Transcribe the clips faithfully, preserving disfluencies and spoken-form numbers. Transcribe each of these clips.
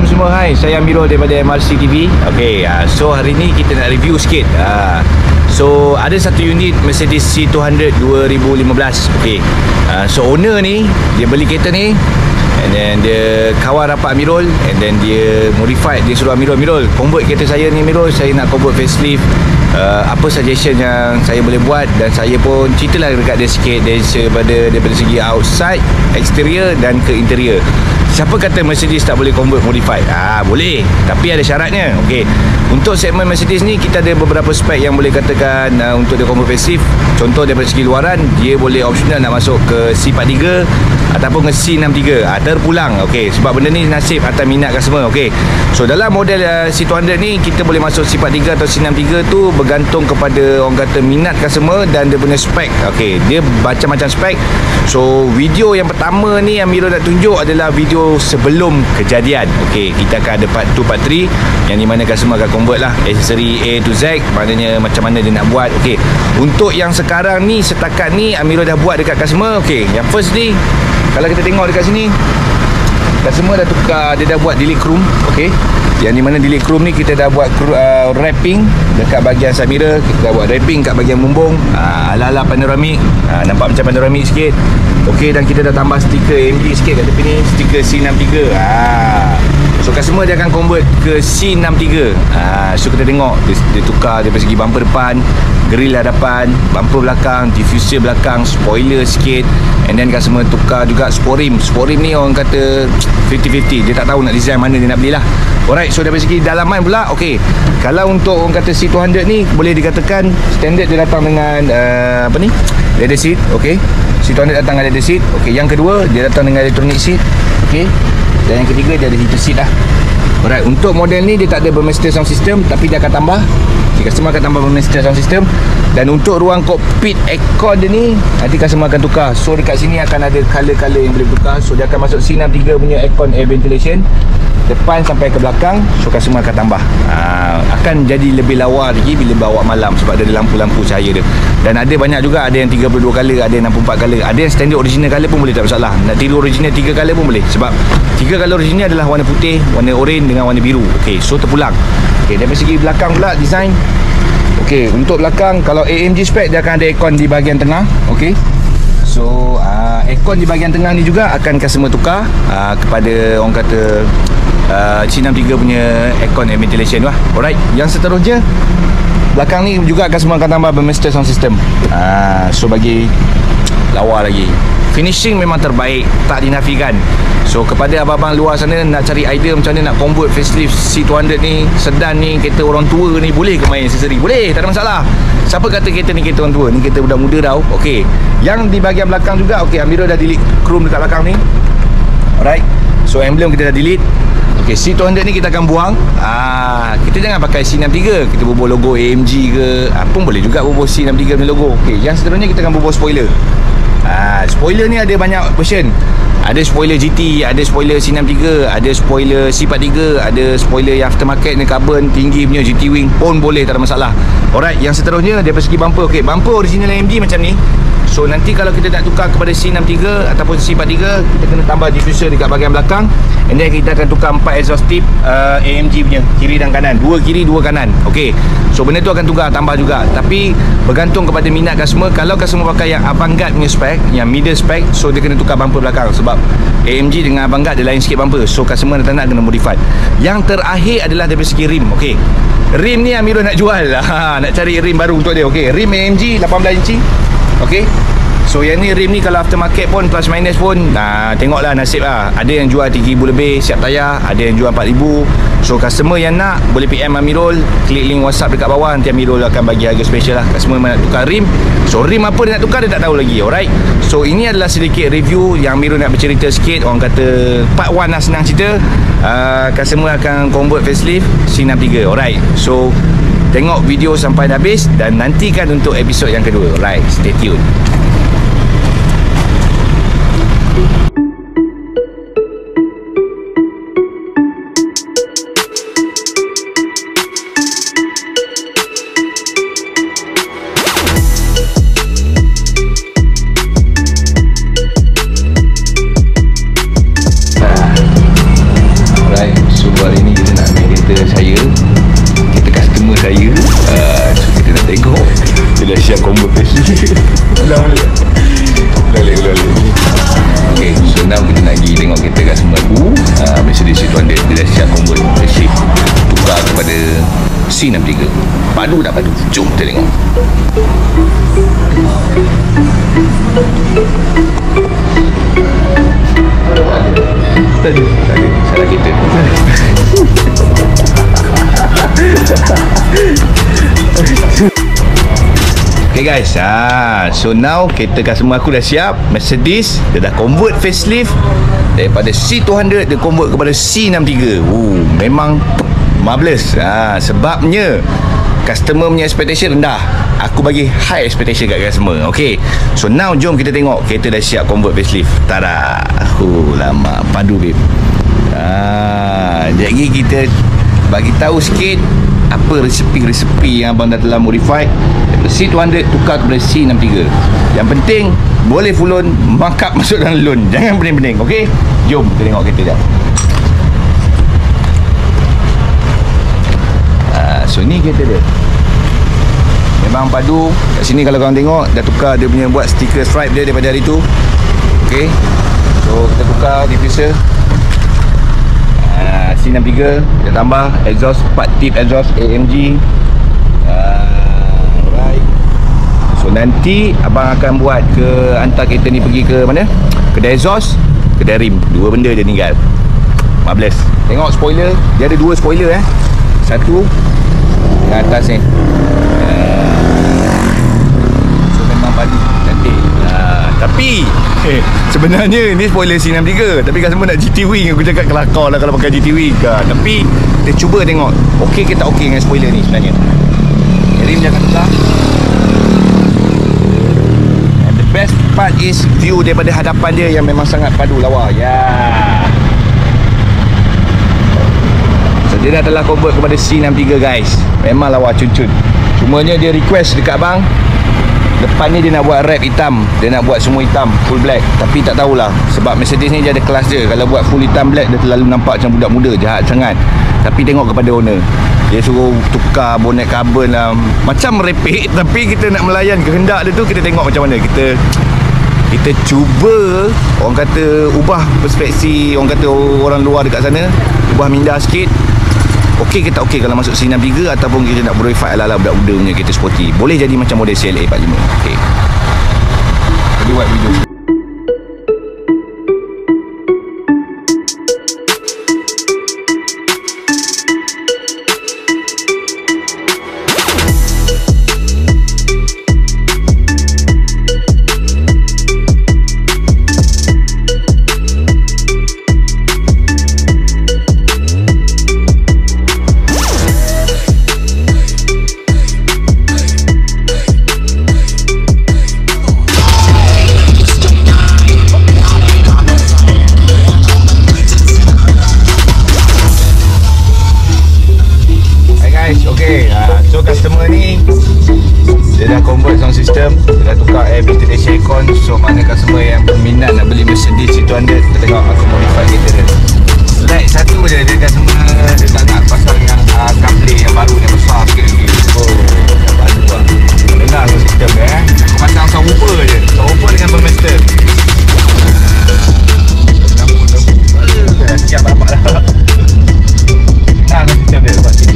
Assalamualaikum semua. Hai, saya Amirul daripada M R C T V. Okey, uh, so hari ni kita nak review sikit. Uh, so ada satu unit Mercedes C two hundred dua ribu lima belas. Okey. Uh, so owner ni dia beli kereta ni, and then dia kawan rapat Amirul, and then dia modified. Dia suruh Amirul, Amirul convert kereta saya ni Amirul, saya nak convert facelift. Uh, apa suggestion yang saya boleh buat, dan saya pun ceritalah dekat dia sikit daripada, daripada segi outside, exterior dan ke interior. Siapa kata Mercedes tak boleh convert modified? Ah, boleh, tapi ada syaratnya. Okey. Untuk segmen Mercedes ni kita ada beberapa spek yang boleh katakan uh, untuk dia convert facelift. Contoh daripada segi luaran, dia boleh optional nak masuk ke C empat tiga ataupun ke C enam tiga. Ah, terpulang. Okey, sebab benda ni nasib atas minat customer. Okey. So dalam model uh, C two hundred ni kita boleh masuk C empat tiga atau C enam tiga tu bergantung kepada orang kata minat customer dan dia punya spek. Okey, dia macam-macam spek. So video yang pertama ni yang Amirul nak tunjuk adalah video sebelum kejadian. Okey, kita akan ada part two, part three yang di mana customer akan convert lah aksesori A to Z, maknanya macam mana dia nak buat. Okey, untuk yang sekarang ni setakat ni Amirul dah buat dekat customer. Okey, yang first ni kalau kita tengok dekat sini, customer dah tukar, dia dah buat delete chrome. Okey, yang di mana delete chrome ni kita dah buat uh, wrapping dekat bahagian side mirror, kita dah buat wrapping kat bahagian bumbung, uh, ala-ala panoramik, uh, nampak macam panoramik sikit. Okey, dan kita dah tambah stiker A M G sikit kat tepi ni, stiker C enam tiga. Ah. So customer dia akan convert ke C enam tiga. Ah, so kita tengok dia, dia tukar daripada segi bumper depan, grill hadapan, bumper belakang, diffuser belakang, spoiler sikit, and then customer tukar juga sport rim. Sport rim ni orang kata fifty fifty, dia tak tahu nak design mana dia nak belilah. Alright, so daripada segi dalaman pula, okey. Kalau untuk orang kata C two hundred ni boleh dikatakan standard dia datang dengan uh, apa ni? Leather seat, okey. C two hundred datang dengan leather seat. Okey, yang kedua dia datang dengan electronic seat. Okey. Dan yang ketiga dia ada heated seat lah. Alright, untuk model ni dia tak ada Burmester sound system, tapi dia akan tambah. Okay, customer akan tambah Burmester sound system. Dan untuk ruang cockpit aircon dia ni nanti customer akan tukar. So dekat sini akan ada color-color yang boleh tukar. So dia akan masuk C enam tiga punya aircon air ventilation depan sampai ke belakang. So customer akan tambah. Aa, akan jadi lebih lawa lagi bila bawa malam sebab dia ada lampu-lampu cahaya dia. Dan ada banyak juga, ada yang tiga puluh dua color, ada yang enam puluh empat color, ada yang standard original color pun boleh, tak masalah. Nak tiru original tiga color pun boleh, sebab tiga color original adalah warna putih, warna oranye dengan warna biru. Okey, so terpulang. Okey, dari segi belakang pula design. Okey, untuk belakang kalau A M G spec dia akan ada aircon di bahagian tengah. Okey. So uh, aircon di bahagian tengah ni juga akan customer tukar uh, kepada orang kata uh, C enam tiga punya aircon air ventilation lah. Alright, yang seterusnya belakang ni juga customer akan tambah Burmester sound system. uh, So bagi lawa lagi. Finishing memang terbaik, tak dinafikan. So kepada abang-abang luar sana nak cari idea macam mana nak convert facelift C two hundred ni, sedan ni, kereta orang tua ni, boleh ke main aksesori? Boleh, tak ada masalah. Siapa kata kereta ni kereta orang tua? Ni kereta budak muda tau. Okey, yang di bahagian belakang juga, okey, Amirul dah delete chrome dekat belakang ni. Alright, so emblem kita dah delete. Okey, C two hundred ni kita akan buang. Ah, kita jangan pakai C enam tiga, kita bubuh logo A M G ke, ah, pun boleh juga bubuh C enam tiga punya logo. Okey, yang seterusnya kita akan bubuh spoiler. Ah, spoiler ni ada banyak version. Ada spoiler G T, ada spoiler C enam tiga, ada spoiler C empat tiga, ada spoiler yang aftermarket ni carbon tinggi punya G T wing pun boleh, tak ada masalah. Alright, yang seterusnya daripada segi bumper. Okey, bumper original A M G macam ni. So nanti kalau kita nak tukar kepada C enam tiga ataupun C empat tiga, kita kena tambah diffuser dekat bahagian belakang, and then kita akan tukar empat exhaust tip uh, A M G punya, kiri dan kanan, dua kiri dua kanan. Okey, so benda tu akan tukar, tambah juga, tapi bergantung kepada minat customer. Kalau customer pakai yang avant-garde punya spec, yang middle spec, so dia kena tukar bumper belakang, sebab A M G dengan avant-garde dia lain sikit bumper. So customer nak nak kena modify. Yang terakhir adalah dari segi rim. Okey, rim ni Amirul nak jual ha, nak cari rim baru untuk dia. Okey, rim A M G lapan belas inci. Okey, so yang ni rim ni kalau aftermarket pun plus minus pun nah, tengoklah nasib lah. Ada yang jual tiga ribu lebih siap tayar, ada yang jual empat ribu. So customer yang nak boleh P M Amirul, klik link WhatsApp dekat bawah, nanti Amirul akan bagi harga special lah. Customer nak tukar rim, so rim apa dia nak tukar dia tak tahu lagi. Alright, so ini adalah sedikit review yang Amirul nak bercerita sikit. Orang kata part one lah, senang cerita. uh, Customer akan convert facelift C enam tiga. Alright, so tengok video sampai habis dan nantikan untuk episod yang kedua. Alright, stay tune. Mercedes C dua ratus. Dia dah siap convert facelift, tukar kepada C enam tiga. Padu tak padu? Jom kita tengok. Tadi, tadi salah kita. Okay guys, ah, so now kereta customer aku dah siap. Mercedes, dia dah convert facelift. Daripada C dua ratus dia convert kepada C enam tiga. Uh, memang marvelous. Ah, sebabnya customer punya expectation rendah, aku bagi high expectation kat customer. Okay, so now jom kita tengok kereta dah siap convert facelift. Tada. Oh, lama padu babe. Ah, jadi kita bagi tahu sikit apa resepi-resepi yang abang dah telah modify daripada C dua ratus tukar kepada C enam tiga. Yang penting boleh full loan, markup masuk dalam loan. Jangan pening-pening. Okey, jom kita tengok kereta dia. Ah, so ni kereta dia. Memang padu. Kat sini kalau korang tengok dah tukar dia punya buat stiker stripe dia daripada hari tu. Okey. So kita tukar diffuser. Uh, C enam tiga kita tambah exhaust empat tip exhaust A M G. uh, Alright. So nanti abang akan buat ke hantar kereta ni pergi ke mana? Kedai exhaust, kedai rim. Dua benda je tinggal. Marvelous. Tengok spoiler, dia ada dua spoiler eh. Satu yang atas ni. uh, So memang padu cantik. uh, Tapi eh, sebenarnya ni spoiler C enam tiga, tapi kan semua nak G T wing. Aku cakap kelakar lah kalau pakai G T wing kan. Tapi kita cuba tengok okey ke tak okey dengan spoiler ni sebenarnya. Rim jangan tukar. And the best part is view daripada hadapan dia yang memang sangat padu lawa. Ya yeah. So dia dah telah convert kepada C enam tiga guys. Memang lawa cun-cun. Cumanya dia request dekat abang, depan ni dia nak buat wrap hitam. Dia nak buat semua hitam, full black. Tapi tak tahulah, sebab Mercedes ni dia ada kelas dia. Kalau buat full hitam black, dia terlalu nampak macam budak muda, jahat sangat. Tapi tengok kepada owner, dia suruh tukar bonet carbon lah. Macam merepek, tapi kita nak melayan kehendak dia tu. Kita tengok macam mana. Kita Kita cuba, orang kata, ubah perspektif orang kata orang luar dekat sana. Ubah minda sikit. Okey ke tak okey kalau masuk C enam tiga, ataupun kita nak modify ala-ala budak muda punya kereta sporty. Boleh jadi macam model C L A empat puluh lima. Okey, jadi buat video. Customer ni dia dah convert sound system, dia dah tukar air ventilation aircon. So mana customer yang berminat nak beli Mercedes C dua ratus, kita tengok aku modify kereta dia. Like satu je dia customer, dia tak nak pasal yang uh, CarPlay yang baru ni besar sikit lagi. Oh, baru lah. Dengar sound system dia eh. Aku pasang subwoofer je, subwoofer dengan Burmester. Siap bapak dah. Dengar sound system dia buat sini.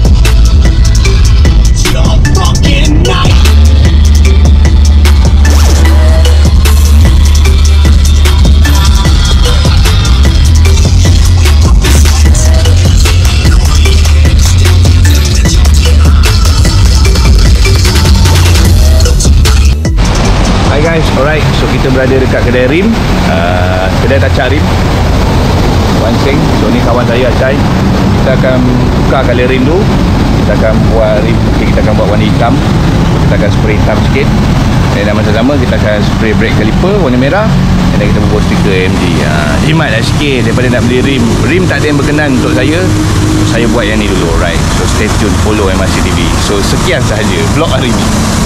Alright, so kita berada dekat kedai rim, uh, kedai Taca rim Wan Seng. So ni kawan saya Acai. Kita akan tukar color rim dulu. Kita akan buat rim, okay, kita akan buat warna hitam. Kita akan spray hitam sikit. Dan masa sama kita akan spray brake caliper warna merah. Dan kita buat stiker A M G. Ha, jimat lah sikit daripada nak beli rim. Rim tak ada yang berkenan untuk saya. So, saya buat yang ni dulu. Alright, so stay tune, follow M R C T V. So sekian sahaja vlog hari ni.